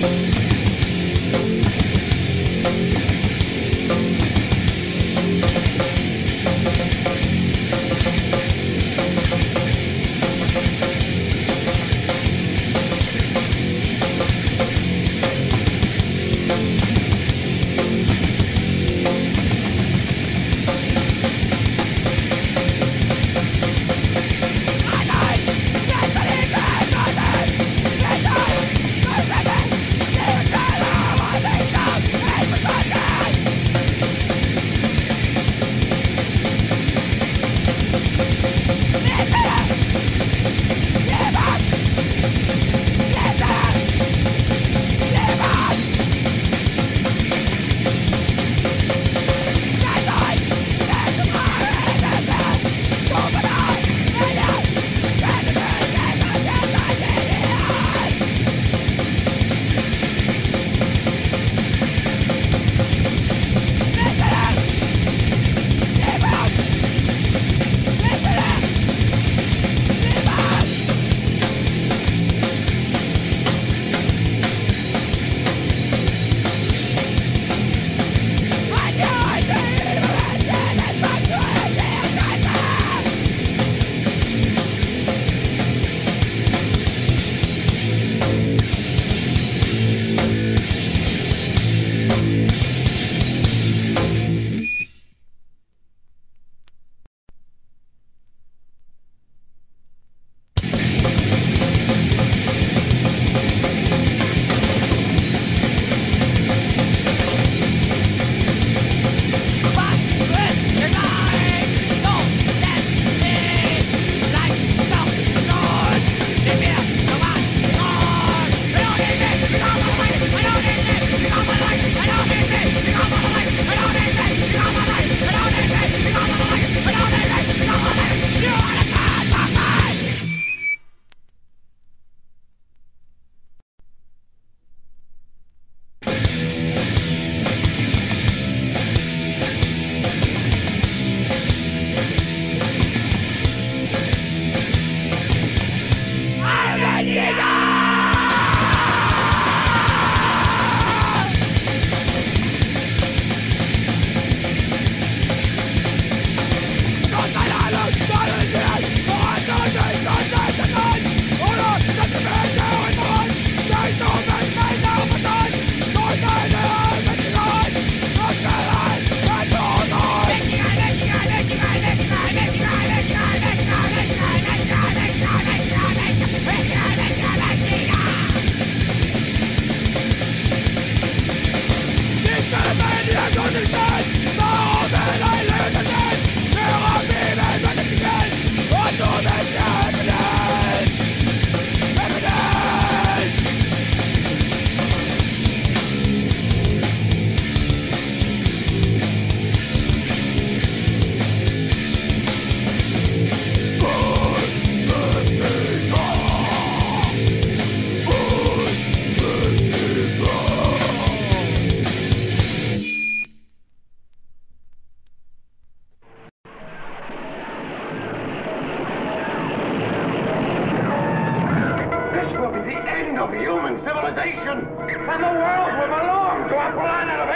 civilization, and the world will belong to a planet of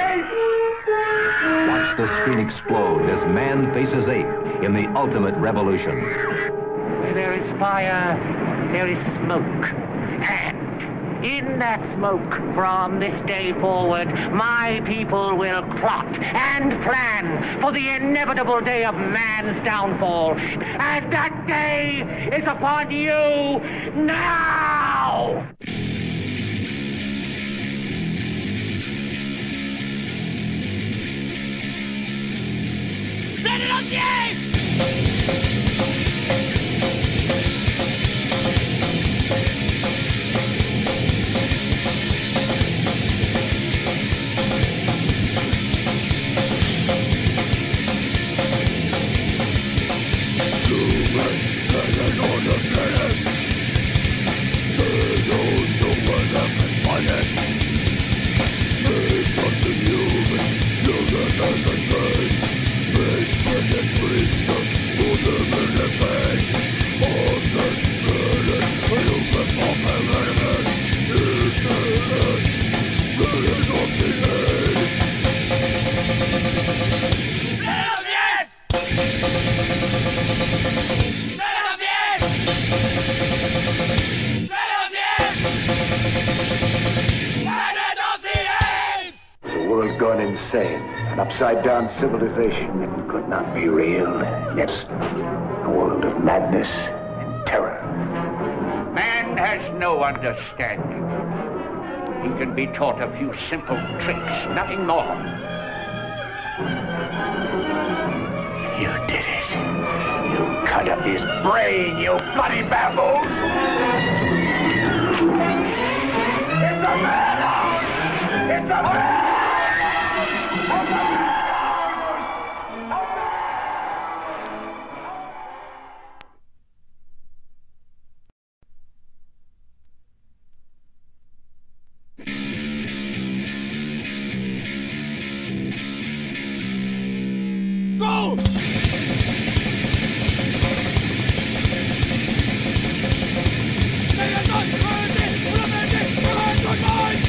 apes! Watch the screen explode as man faces ape in the ultimate revolution. Where there is fire, there is smoke. And in that smoke, from this day forward, my people will plot and plan for the inevitable day of man's downfall. And that day is upon you now! Planet of the Apes! Human insane. An upside-down civilization. It could not be real. Yes, a world of madness and terror. Man has no understanding. He can be taught a few simple tricks, nothing more. You did it. You cut up his brain, you bloody baboon! It's a man! It's a man! Go! They are not worthy!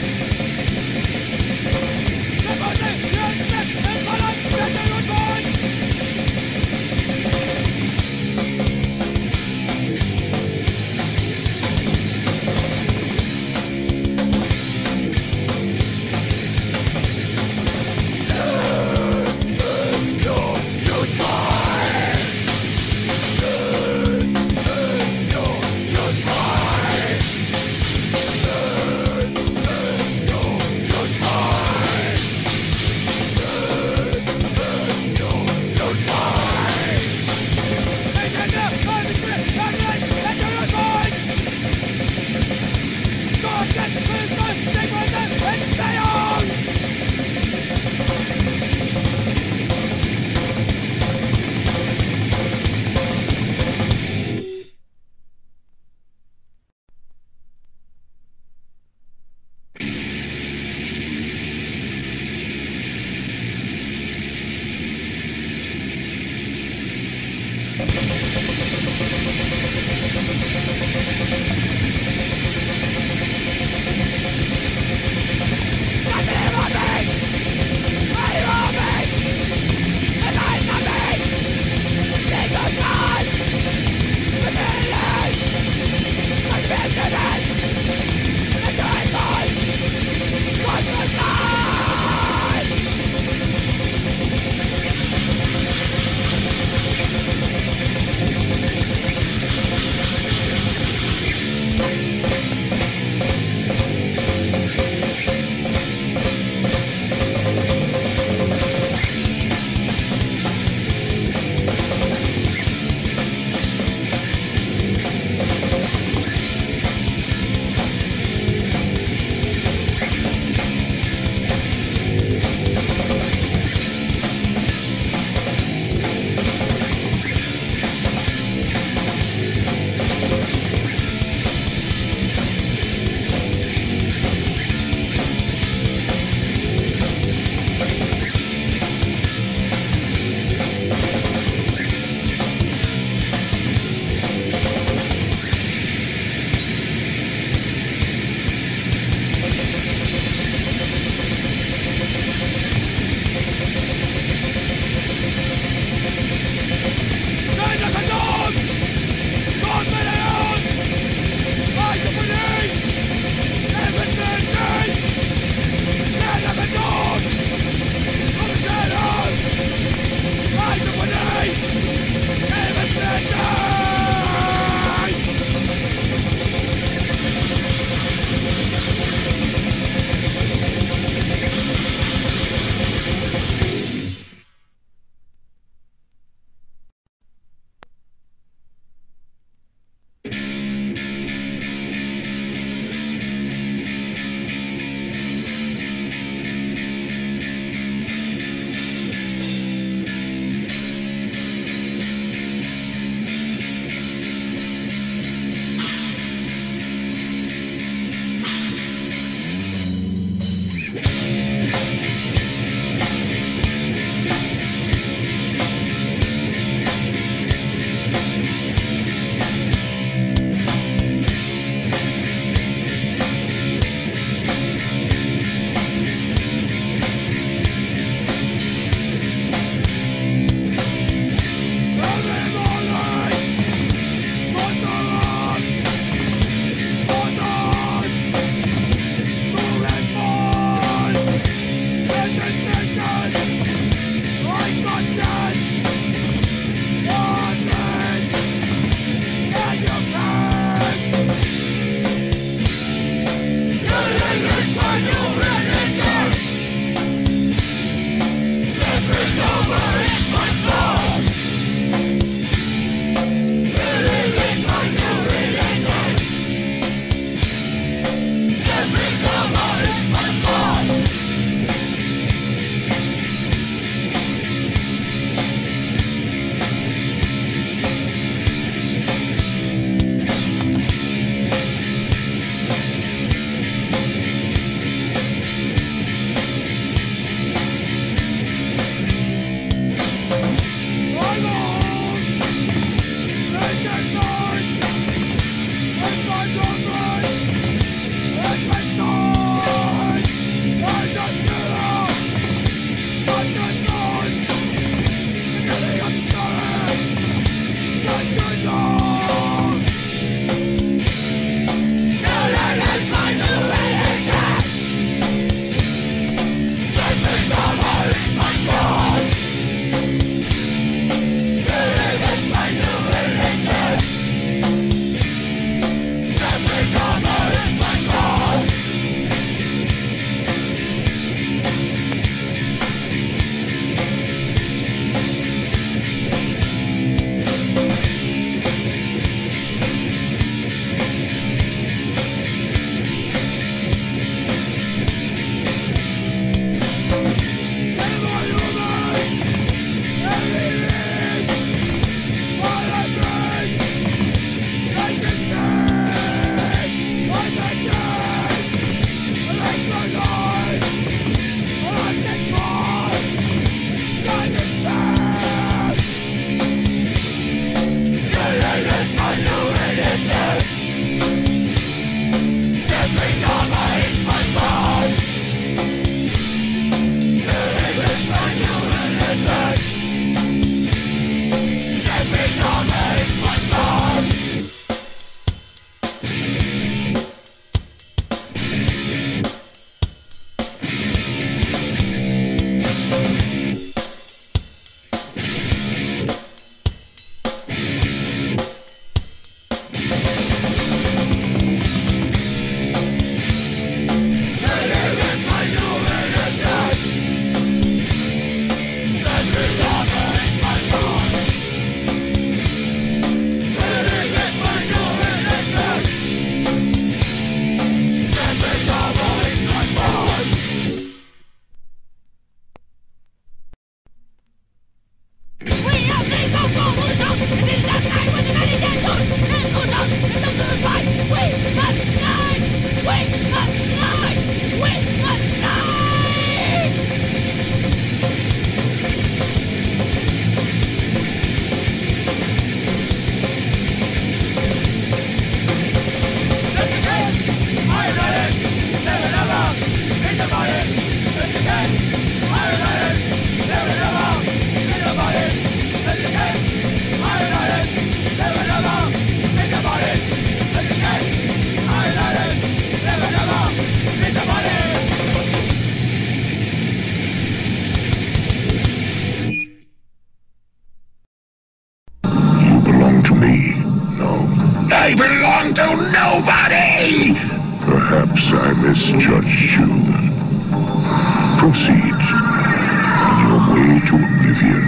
to nobody! Perhaps I misjudged you. Proceed on your way to oblivion.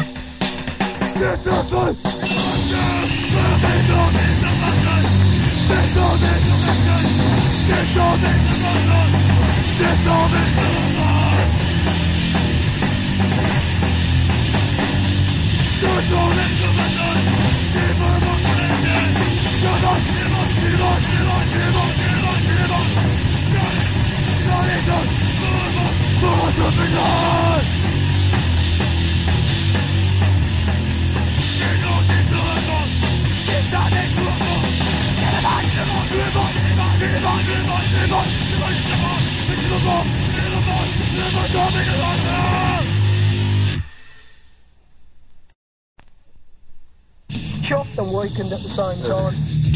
Chopped and weakened at the same time.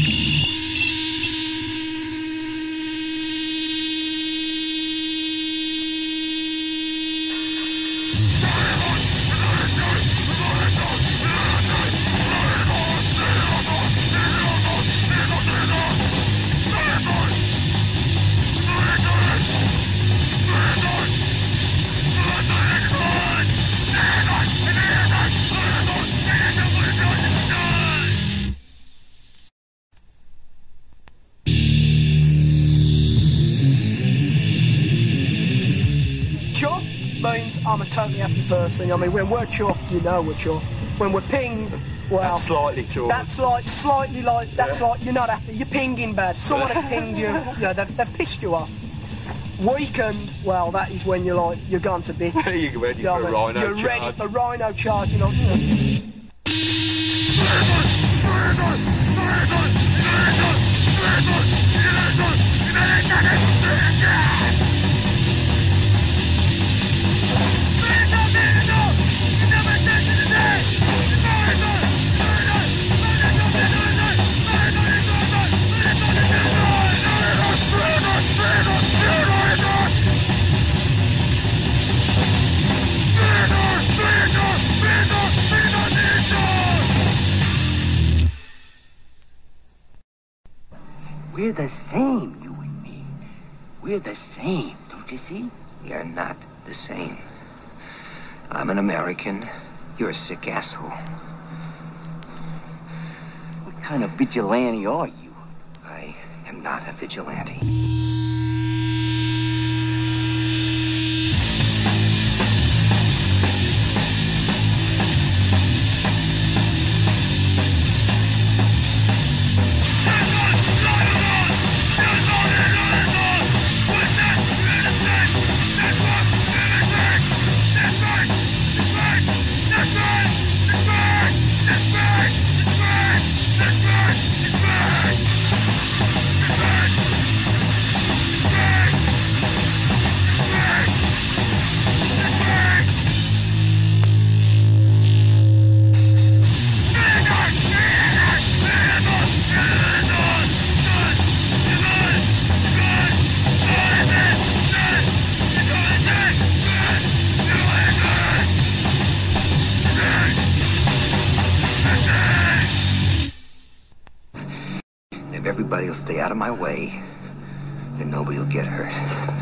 Chop means I'm a totally happy person. I mean, when we're chopped, you know we're chopped. When we're pinged, well... That's slightly chopped. That's like, slightly like, that's like, you're not happy. You're pinging bad. Someone has pinged you, you know, they've pissed you off. Weakened, well, that is when you're like, you're gone to bits. You're ready You know for what I mean? rhino You're charge. ready for rhino charge, you know. You know. We're the same, you and me. We're the same, don't you see? You're not the same. I'm an American. You're a sick asshole. What kind of vigilante are you? I am not a vigilante. If everybody will stay out of my way, then nobody will get hurt.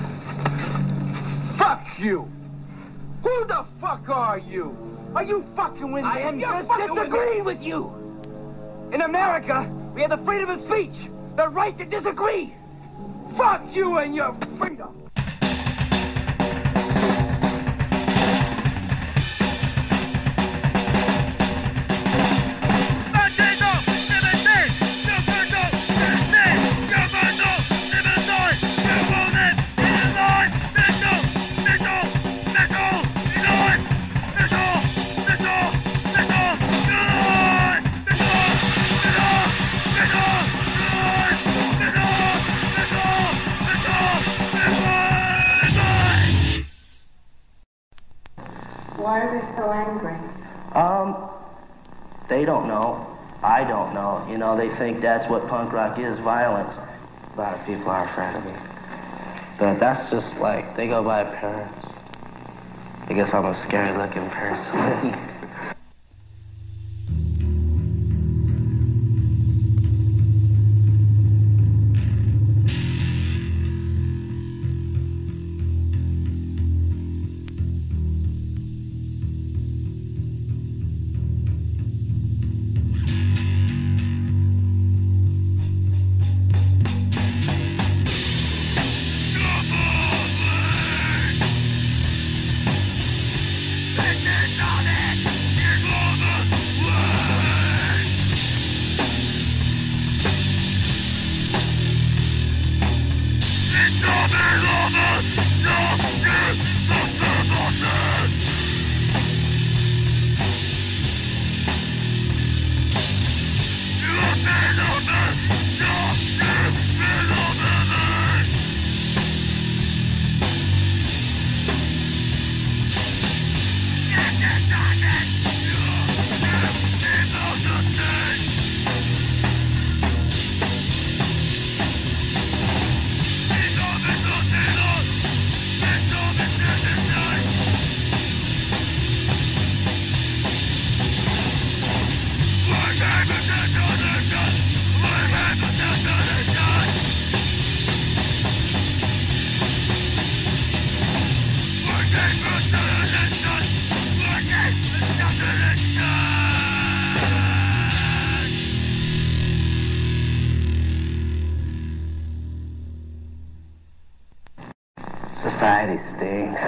Fuck you! Who the fuck are you? Are you fucking with me? I am You're just fucking disagreeing with you. In America, we have the freedom of speech, the right to disagree. Fuck you and your freedom! Why are they so angry? They don't know. I don't know. You know, they think that's what punk rock is, violence. A lot of people are afraid of me. But that's just like, they go by appearance. I guess I'm a scary-looking person. society stinks.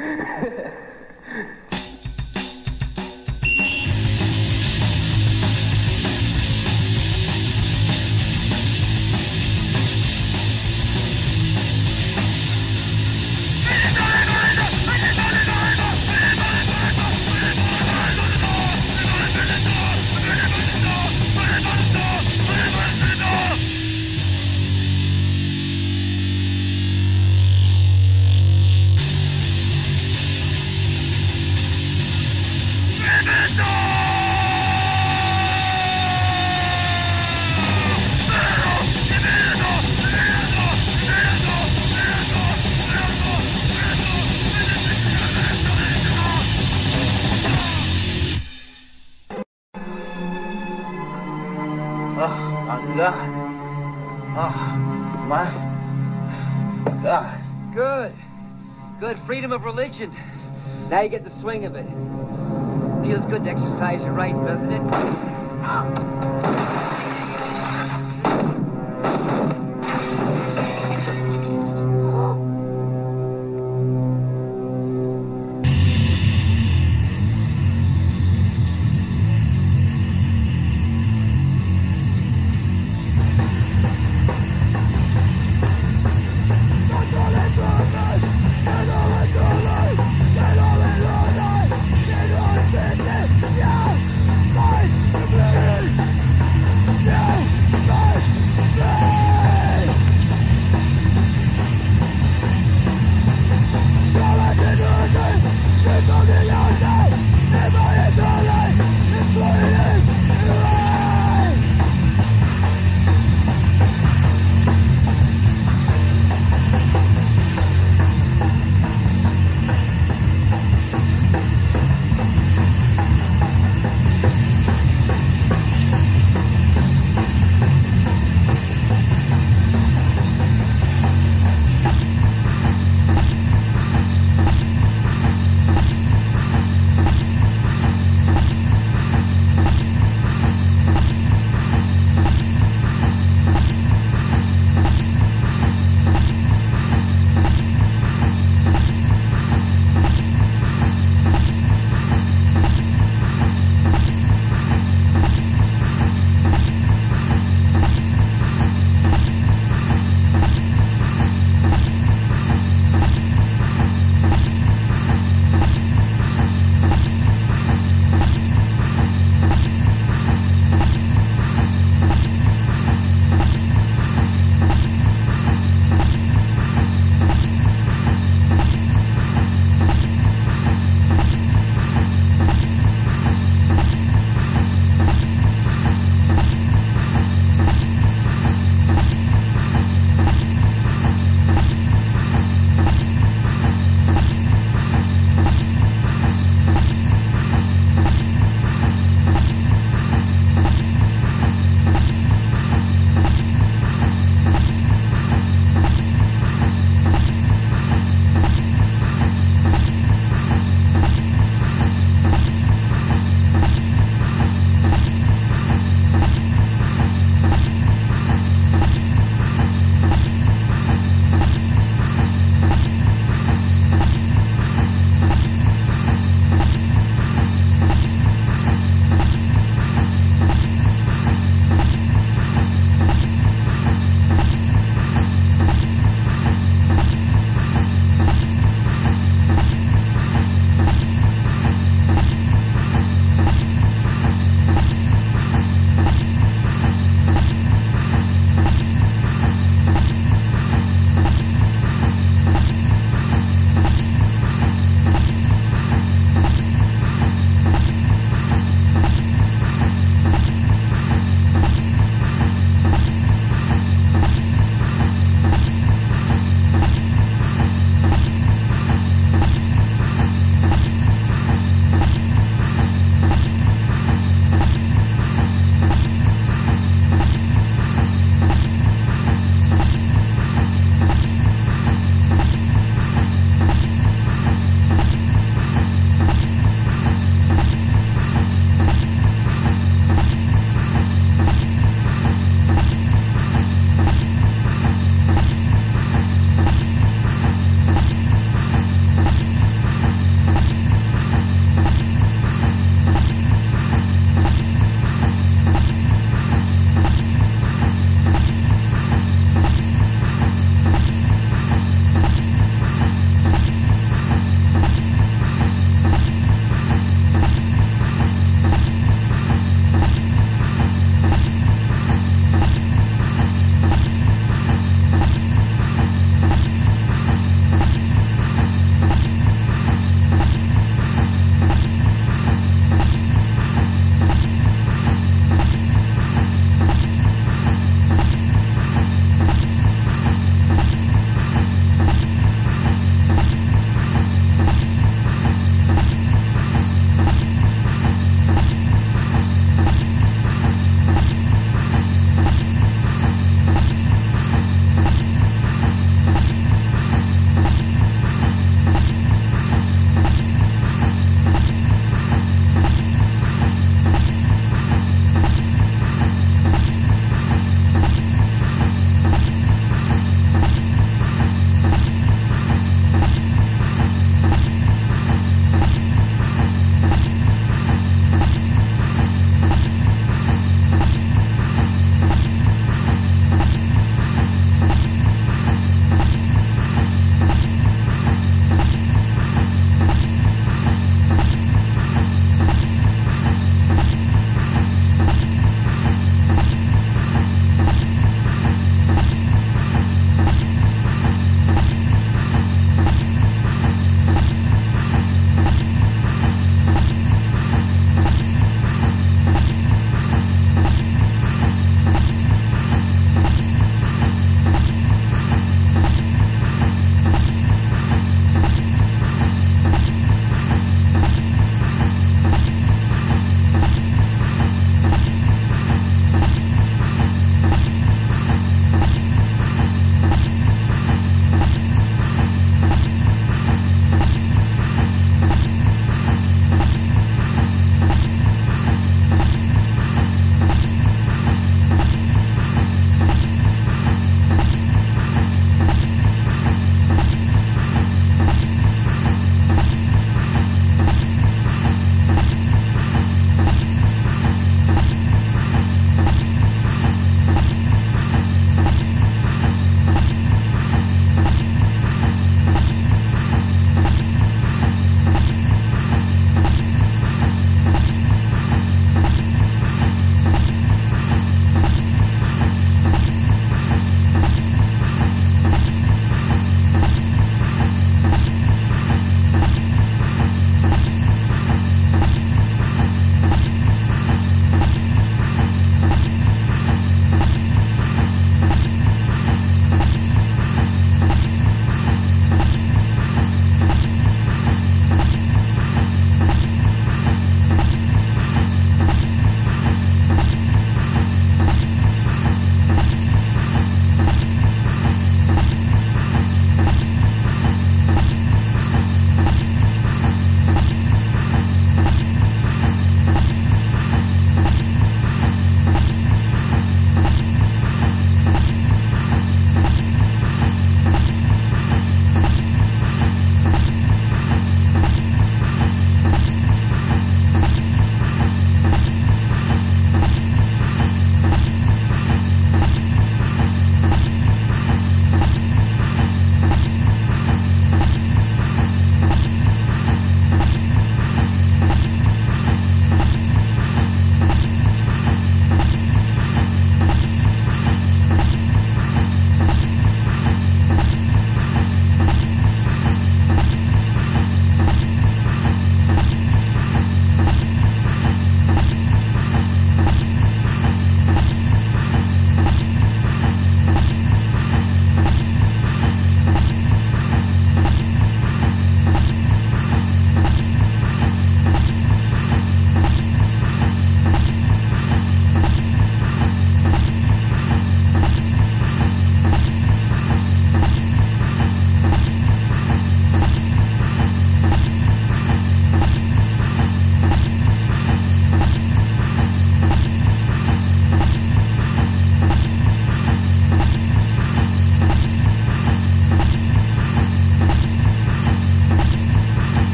God. Oh, my God. Good. Good. Freedom of religion. Now you get the swing of it. Feels good to exercise your rights, doesn't it?